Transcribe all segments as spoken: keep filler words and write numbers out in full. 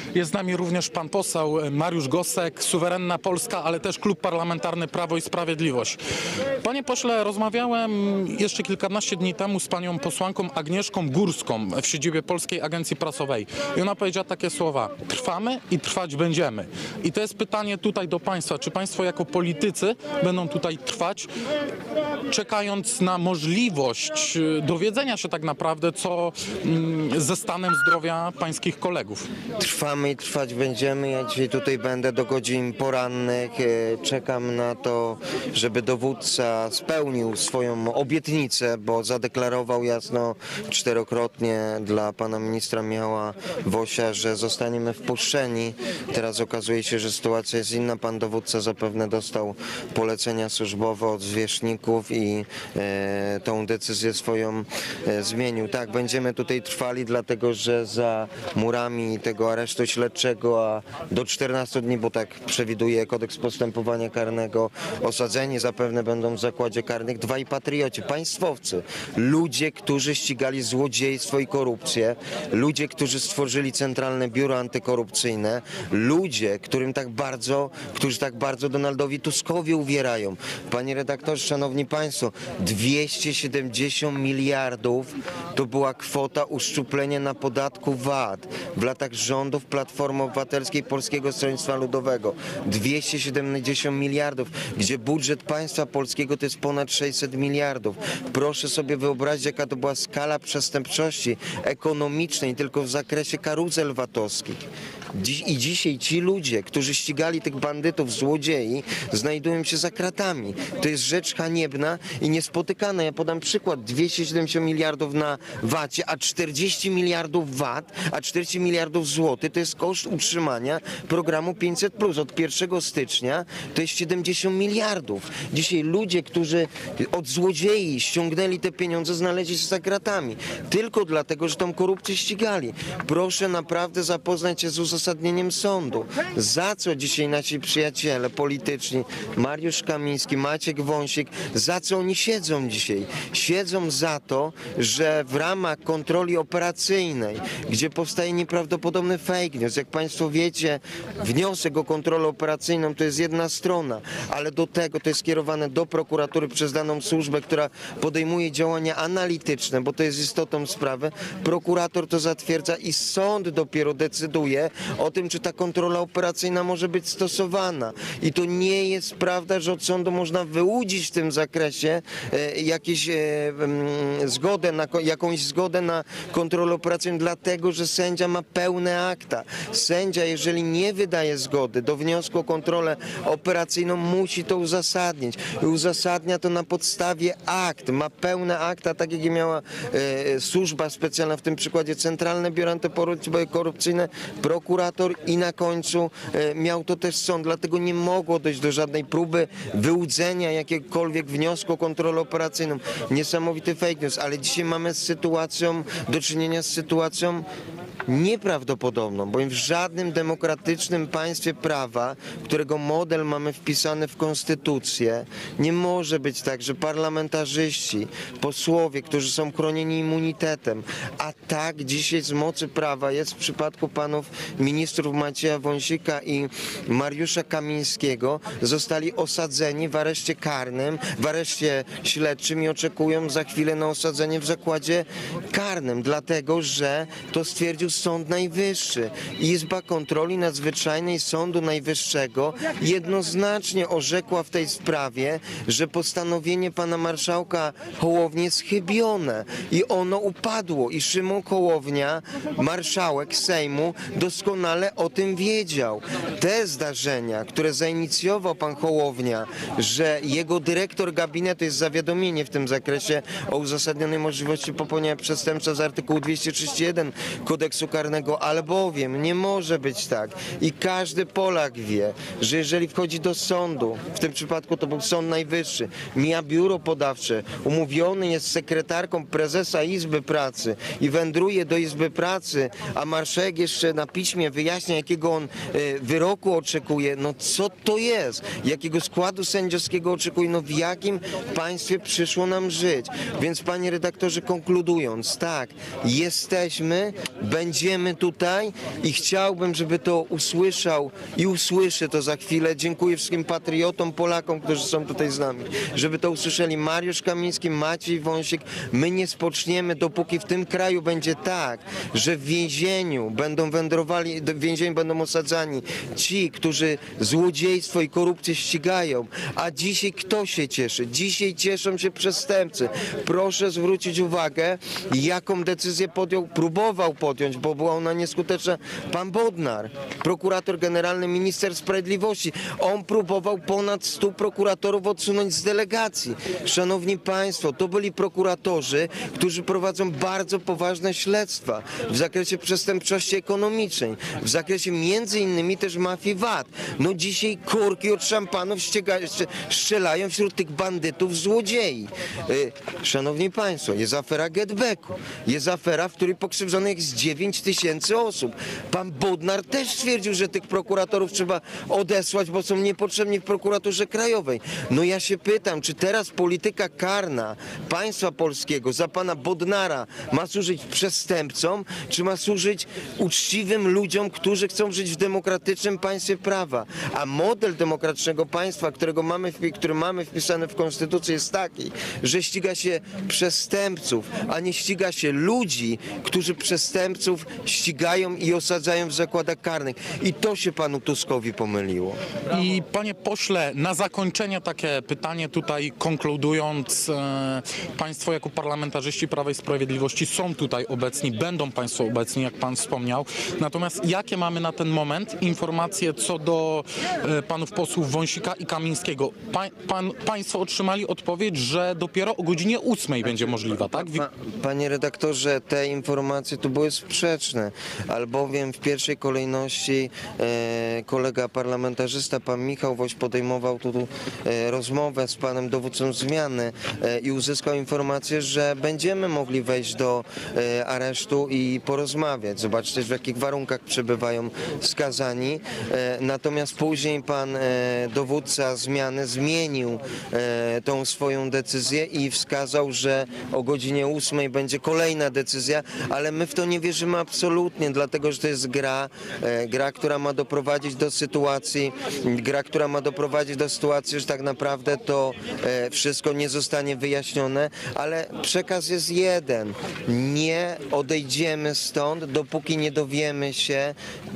Jest z nami również pan poseł Mariusz Gosek, Suwerenna Polska, ale też Klub Parlamentarny Prawo i Sprawiedliwość. Panie pośle, rozmawiałem jeszcze kilkanaście dni temu z panią posłanką Agnieszką Górską w siedzibie Polskiej Agencji Prasowej i ona powiedziała takie słowa: trwamy i trwać będziemy. I to jest pytanie tutaj do państwa, czy państwo jako politycy będą tutaj trwać, czekając na możliwość dowiedzenia się tak naprawdę, co ze stanem zdrowia pańskich kolegów? Trwamy i trwać będziemy. Ja dzisiaj tutaj będę do godzin porannych. Czekam na to, żeby dowódca spełnił swoją obietnicę, bo zadeklarował jasno czterokrotnie dla pana ministra Michała Wosia, że zostaniemy wpuszczeni. Teraz okazuje się, że sytuacja jest inna. Pan dowódca zapewne dostał polecenia służbowe od zwierzchników i e, tą decyzję swoją e, zmienił. Tak, będziemy tutaj trwali, dlatego że za murami tego aresztu śledczego, a do czternastu dni, bo tak przewiduje kodeks postępowania karnego, osadzeni zapewne będą w zakładzie karnych dwaj patrioci, państwowcy, ludzie, którzy ścigali złodziejstwo i korupcję, ludzie, którzy stworzyli Centralne Biuro Antykorupcyjne, ludzie, którym tak bardzo, którzy tak bardzo Donaldowi Tuskowi uwierają. Panie redaktorze, szanowni państwo, dwieście siedemdziesiąt miliardów to była kwota uszczuplenia na podatku V A T w latach rządów Platformy Obywatelskiej Polskiego Stronnictwa Ludowego. dwieście siedemdziesiąt miliardów, gdzie budżet państwa polskiego to jest ponad sześćset miliardów. Proszę sobie wyobrazić, jaka to była skala przestępczości ekonomicznej tylko w zakresie karuzel VAT-owskich. Dziś, I dzisiaj ci ludzie, którzy ścigali tych bandytów, złodziei, znajdują się za kratami. To jest rzecz haniebna i niespotykana. Ja podam przykład. dwieście siedemdziesiąt miliardów na vacie, a czterdzieści miliardów V A T, a czterdzieści miliardów złotych to jest koszt utrzymania programu pięćset plus. Od pierwszego stycznia to jest siedemdziesiąt miliardów. Dzisiaj ludzie, którzy od złodziei ściągnęli te pieniądze, znaleźli się za kratami. Tylko dlatego, że tą korupcję ścigali. Proszę naprawdę zapoznać się z uzasadnieniem sądu. Za co dzisiaj nasi przyjaciele polityczni, Mariusz Kamiński, Maciek Wąsik, za co oni siedzą dzisiaj? Siedzą za to, że w ramach kontroli operacyjnej, gdzie powstaje nieprawdopodobny fake news, jak państwo wiecie, wniosek o kontrolę operacyjną to jest jedna strona, ale do tego to jest skierowane do prokuratury przez daną służbę, która podejmuje działania analityczne, bo to jest istotą sprawy. Prokurator to zatwierdza i sąd dopiero decyduje o tym, czy ta kontrola operacyjna może być stosowana. I to nie jest prawda, że od sądu można wyłudzić w tym zakresie e, jakieś e, m, zgodę na, jakąś zgodę na kontrolę operacyjną, dlatego że sędzia ma pełne akta. Sędzia, jeżeli nie wydaje zgody do wniosku o kontrolę operacyjną, musi to uzasadnić. I uzasadnia to na podstawie akt. Ma pełne akta, tak jak je miała e, służba specjalna, w tym przykładzie Centralne Biuro Antykorupcyjne, prokurator i na końcu e, miał to też sąd. Dlatego nie mogło dojść do żadnej próby wyłudzenia jakiegokolwiek wniosku o kontrolę operacyjną. Niesamowity fake news, ale dzisiaj mamy z sytuacją, do czynienia z sytuacją nieprawdopodobną, bowiem w żadnym demokratycznym państwie prawa, którego model mamy wpisany w konstytucję, nie może być tak, że parlamentarzyści, posłowie, którzy są chronieni immunitetem, a tak dzisiaj z mocy prawa jest w przypadku panów ministrów Macieja Wąsika i Mariusza Kamińskiego, zostali osadzeni w areszcie karnym, w areszcie śledczym i oczekują za chwilę na osadzenie w zakładzie karnym, dlatego że to stwierdził Sąd Najwyższy. Izba Kontroli Nadzwyczajnej Sądu Najwyższego jednoznacznie orzekła w tej sprawie, że postanowienie pana marszałka Hołowni jest chybione i ono upadło i Szymon Hołownia, marszałek Sejmu, doskonale o tym wiedział. Te zdarzenia, które zainicjował pan Hołownia, że jego dyrektor gabinetu, jest zawiadomienie w tym zakresie o uzasadnionej możliwości popełnienia przestępstwa z artykułu dwieście trzydzieści jeden kodeksu karnego, albowiem nie może być tak i każdy Polak wie, że jeżeli wchodzi do sądu, w tym przypadku to był Sąd Najwyższy, mija biuro podawcze, umówiony jest z sekretarką prezesa Izby Pracy i wędruje do Izby Pracy, a marszałek jeszcze na piśmie nie wyjaśnia, jakiego on e, wyroku oczekuje, no co to jest? Jakiego składu sędziowskiego oczekuje? No w jakim państwie przyszło nam żyć? Więc panie redaktorze, konkludując, tak, jesteśmy, będziemy tutaj i chciałbym, żeby to usłyszał i usłyszę to za chwilę. Dziękuję wszystkim patriotom, Polakom, którzy są tutaj z nami, żeby to usłyszeli Mariusz Kamiński, Maciej Wąsik. My nie spoczniemy, dopóki w tym kraju będzie tak, że w więzieniu będą wędrowali, w więzieniu będą osadzani ci, którzy złodziejstwo i korupcję ścigają. A dzisiaj kto się cieszy? Dzisiaj cieszą się przestępcy. Proszę zwrócić uwagę, jaką decyzję podjął, próbował podjąć, bo była ona nieskuteczna, pan Bodnar, prokurator generalny, minister sprawiedliwości. On próbował ponad stu prokuratorów odsunąć z delegacji. Szanowni państwo, to byli prokuratorzy, którzy prowadzą bardzo poważne śledztwa w zakresie przestępczości ekonomicznej, w zakresie między innymi też mafii V A T. No dzisiaj korki od szampanów ściega, strzelają wśród tych bandytów złodziei. Y, Szanowni państwo, jest afera Getbacku. Jest afera, w której pokrzywdzonych jest dziewięć tysięcy osób. Pan Bodnar też stwierdził, że tych prokuratorów trzeba odesłać, bo są niepotrzebni w prokuraturze krajowej. No ja się pytam, czy teraz polityka karna państwa polskiego za pana Bodnara ma służyć przestępcom, czy ma służyć uczciwym ludziom, którzy chcą żyć w demokratycznym państwie prawa? A model demokratycznego państwa, którego mamy, który mamy wpisany w Konstytucji, jest taki, że ściga się przestępców, a nie ściga się ludzi, którzy przestępców ścigają i osadzają w zakładach karnych. I to się panu Tuskowi pomyliło. I panie pośle, na zakończenie takie pytanie tutaj konkludując, e, państwo jako parlamentarzyści Prawa i Sprawiedliwości są tutaj obecni, będą państwo obecni, jak pan wspomniał. Natomiast jakie mamy na ten moment informacje co do e, panów posłów Wąsika i Kamińskiego? Pa, pan, państwo otrzymali odpowiedź, że dopiero o godzinie ósmej będzie możliwa, tak? Pa, panie redaktorze, te informacje tu były sprzeczne, albowiem w pierwszej kolejności e, kolega parlamentarzysta, pan Michał Woś, podejmował tu e, rozmowę z panem dowódcą zmiany e, i uzyskał informację, że będziemy mogli wejść do e, aresztu i porozmawiać, zobaczyć, w jakich warunkach przebywają skazani. E, natomiast później pan e, dowódca zmiany zmienił e, tą swoją decyzję i wskazał, że o godzinie ósmej będzie kolejna decyzja, ale my w to nie wierzymy absolutnie, dlatego że to jest gra, e, gra, która ma doprowadzić do sytuacji, gra, która ma doprowadzić do sytuacji, że tak naprawdę to e, wszystko nie zostanie wyjaśnione, ale przekaz jest jeden. Nie odejdziemy stąd, dopóki nie dowiemy się,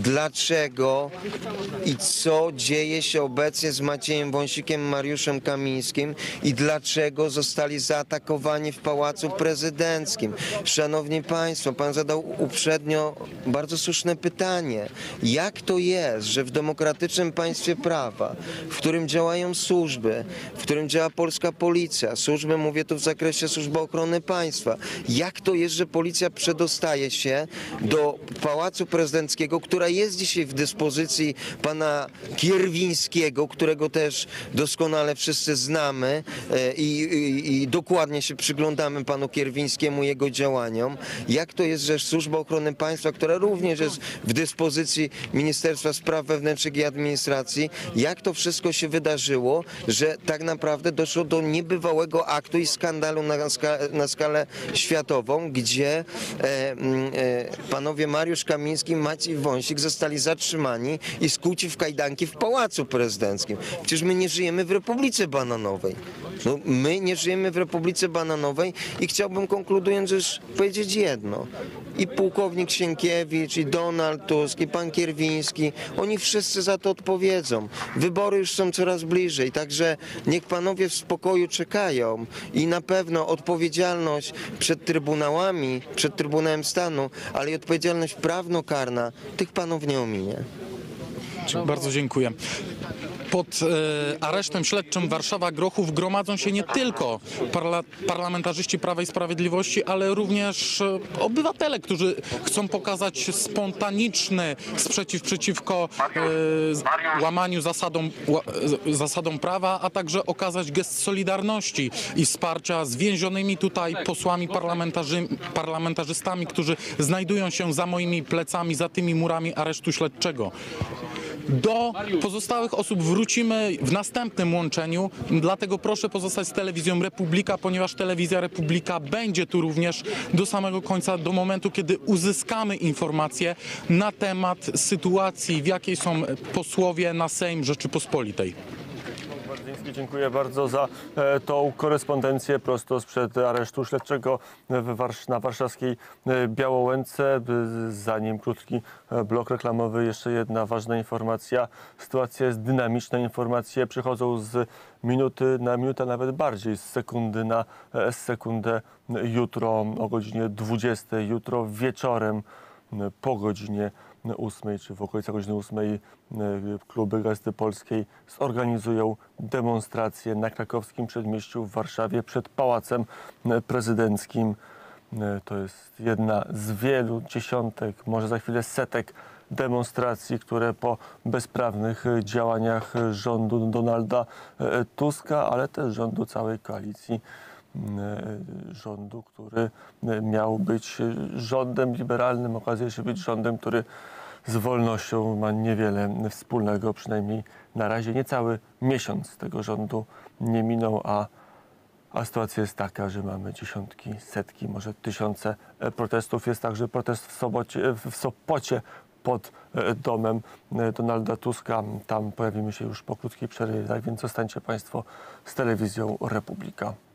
dlaczego i co dzieje się obecnie z Maciejem Wąsikiem, Mariuszem Kamińskim i dlaczego zostali zaatakowani w Pałacu Prezydenckim. Szanowni państwo, pan zadał uprzednio bardzo słuszne pytanie. Jak to jest, że w demokratycznym państwie prawa, w którym działają służby, w którym działa polska policja, służby, mówię tu w zakresie Służby Ochrony Państwa, jak to jest, że policja przedostaje się do Pałacu Prezydenckiego, która jest dzisiaj w dyspozycji pana Kierwińskiego, którego też doskonale wszyscy znamy e, i, i, i dokładnie się przyglądamy panu Kierwińskiemu, jego działaniom. Jak to jest, że Służba Ochrony Państwa, która również jest w dyspozycji Ministerstwa Spraw Wewnętrznych i Administracji, jak to wszystko się wydarzyło, że tak naprawdę doszło do niebywałego aktu i skandalu na, ska na skalę światową, gdzie e, e, panowie Mariusz Kamiński i Maciej Wąsik zostali zatrzymani i skuci w kajdanki w Pałacu Prezydenckim. Przecież my nie żyjemy w Republice Bananowej. No, my nie żyjemy w Republice Bananowej i chciałbym, konkludując, już powiedzieć jedno. I pułkownik Sienkiewicz, i Donald Tusk, i pan Kierwiński, oni wszyscy za to odpowiedzą. Wybory już są coraz bliżej, także niech panowie w spokoju czekają i na pewno odpowiedzialność przed trybunałami, przed Trybunałem Stanu, ale i odpowiedzialność prawnokarna tych panów nie ominie. Bardzo dziękuję. Pod e, aresztem śledczym Warszawa-Grochów gromadzą się nie tylko parla parlamentarzyści Prawa i Sprawiedliwości, ale również e, obywatele, którzy chcą pokazać spontaniczny sprzeciw przeciwko e, łamaniu zasadom, ła, zasadom prawa, a także okazać gest solidarności i wsparcia z więzionymi tutaj posłami parlamentarzy, parlamentarzystami, którzy znajdują się za moimi plecami, za tymi murami aresztu śledczego. Do pozostałych osób wrócimy w następnym łączeniu, dlatego proszę pozostać z telewizją Republika, ponieważ telewizja Republika będzie tu również do samego końca, do momentu, kiedy uzyskamy informacje na temat sytuacji, w jakiej są posłowie na Sejm Rzeczypospolitej. Dziękuję bardzo za e, tą korespondencję prosto sprzed aresztu śledczego w Warsz na warszawskiej e, Białołęce. Zanim krótki e, blok reklamowy, jeszcze jedna ważna informacja. Sytuacja jest dynamiczna, informacje przychodzą z minuty na minutę, nawet bardziej, z sekundy na e, sekundę. Jutro o godzinie dwudziestej, jutro wieczorem e, po godzinie ósmej, czy w okolicach godziny ósmej kluby Gazety Polskiej zorganizują demonstrację na Krakowskim Przedmieściu w Warszawie przed Pałacem Prezydenckim. To jest jedna z wielu dziesiątek, może za chwilę setek demonstracji, które po bezprawnych działaniach rządu Donalda Tuska, ale też rządu całej koalicji, rządu, który miał być rządem liberalnym, okazuje się być rządem, który z wolnością ma niewiele wspólnego, przynajmniej na razie. Niecały miesiąc tego rządu nie minął, a, a sytuacja jest taka, że mamy dziesiątki, setki, może tysiące protestów. Jest także protest w, Sobocie, w Sopocie pod domem Donalda Tuska. Tam pojawimy się już po krótkiej przerwie, tak więc zostańcie Państwo z telewizją Republika.